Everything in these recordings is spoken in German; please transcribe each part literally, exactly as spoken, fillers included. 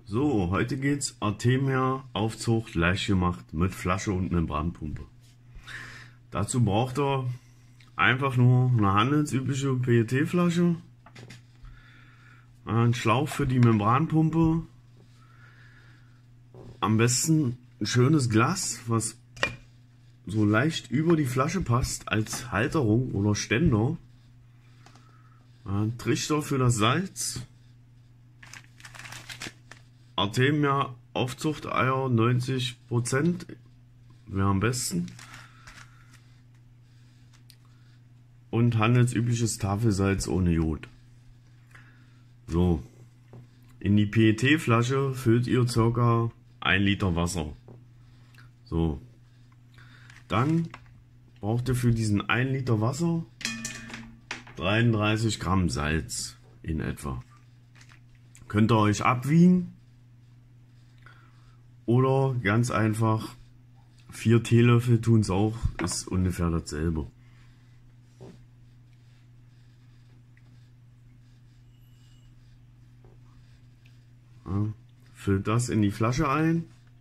So, heute geht's Artemia Aufzucht leicht gemacht mit Flasche und Membranpumpe. Dazu braucht ihr einfach nur eine handelsübliche P E T-Flasche, einen Schlauch für die Membranpumpe, am besten ein schönes Glas, was so leicht über die Flasche passt als Halterung oder Ständer, ein Trichter für das Salz, Artemia Aufzuchteier neunzig Prozent wäre am besten und handelsübliches Tafelsalz ohne Jod. So, in die P E T-Flasche füllt ihr ca. ein Liter Wasser. So, dann braucht ihr für diesen ein Liter Wasser dreiunddreißig Gramm Salz in etwa. Könnt ihr euch abwiegen oder ganz einfach vier Teelöffel tun es auch, ist ungefähr dasselbe. Ja, füllt das in die Flasche ein.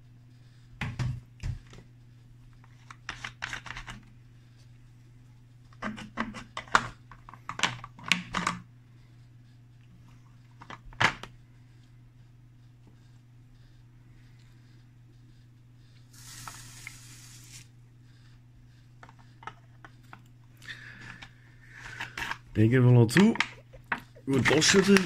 Deckel wieder zu, gut durchschütteln.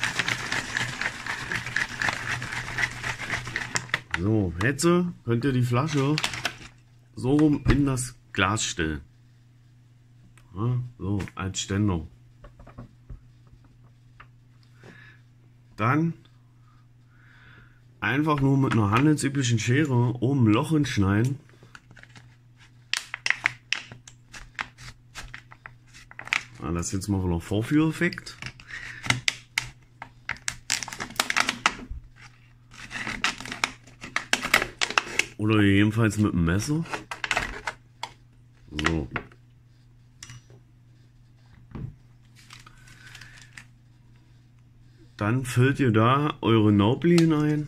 So, jetzt könnt ihr die Flasche so rum in das Glas stellen. Ja, so, als Ständer. Dann einfach nur mit einer handelsüblichen Schere oben ein Loch hinschneiden. Das ist jetzt mal wieder Vorführeffekt. Oder jedenfalls mit dem Messer. So. Dann füllt ihr da eure Nauplin ein.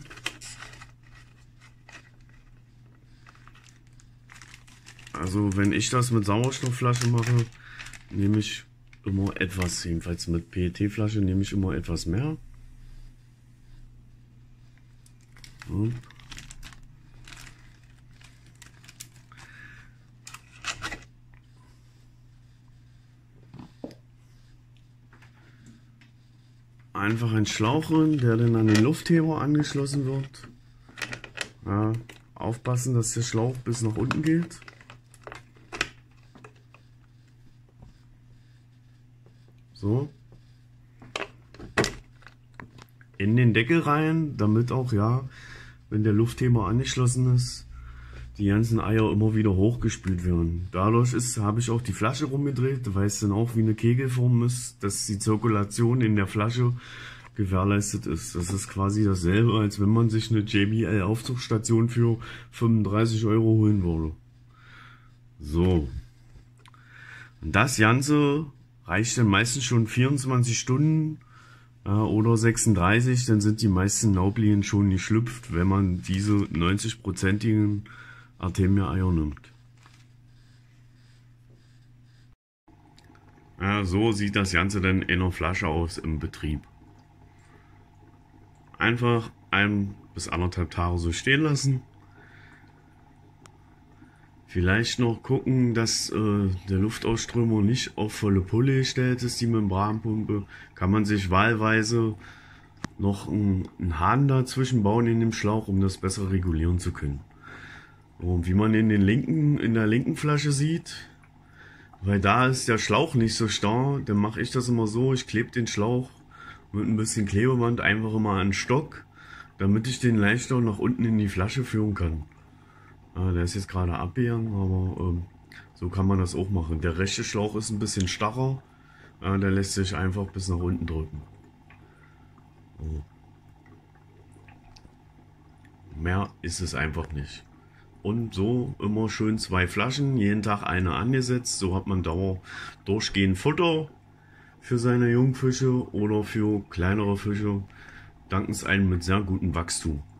Also wenn ich das mit Sauerstoffflasche mache, nehme ich immer etwas, jedenfalls mit P E T-Flasche nehme ich immer etwas mehr. So. Einfach ein Schlauch rein, der dann an den Luftheber angeschlossen wird. Ja, aufpassen, dass der Schlauch bis nach unten geht. So. In den Deckel rein, damit auch, ja, wenn der Luftheber angeschlossen ist, die ganzen Eier immer wieder hochgespült werden. Dadurch ist, habe ich auch die Flasche rumgedreht, weil es dann auch wie eine Kegelform ist, dass die Zirkulation in der Flasche gewährleistet ist. Das ist quasi dasselbe, als wenn man sich eine J B L Aufzuchtstation für fünfunddreißig Euro holen würde. So. Und das Ganze reicht dann meistens schon vierundzwanzig Stunden äh, oder sechsunddreißig, dann sind die meisten Nauplien schon geschlüpft, wenn man diese neunzig-prozentigen Artemia-Eier nimmt. Ja, so sieht das Ganze dann in einer Flasche aus im Betrieb. Einfach ein bis anderthalb Tage so stehen lassen. Vielleicht noch gucken, dass äh, der Luftausströmer nicht auf volle Pulle gestellt ist, die Membranpumpe. Kann man sich wahlweise noch einen, einen Hahn dazwischen bauen in dem Schlauch, um das besser regulieren zu können. Und wie man in, den linken, in der linken Flasche sieht, weil da ist der Schlauch nicht so starr, dann mache ich das immer so, ich klebe den Schlauch mit ein bisschen Klebeband einfach immer an den Stock, damit ich den leichter nach unten in die Flasche führen kann. Ah, der ist jetzt gerade abgegangen, aber ähm, so kann man das auch machen. Der rechte Schlauch ist ein bisschen starrer, äh, der lässt sich einfach bis nach unten drücken. So. Mehr ist es einfach nicht. Und so immer schön zwei Flaschen, jeden Tag eine angesetzt, so hat man Dauer durchgehend Futter für seine Jungfische oder für kleinere Fische, danken es einem mit sehr gutem Wachstum.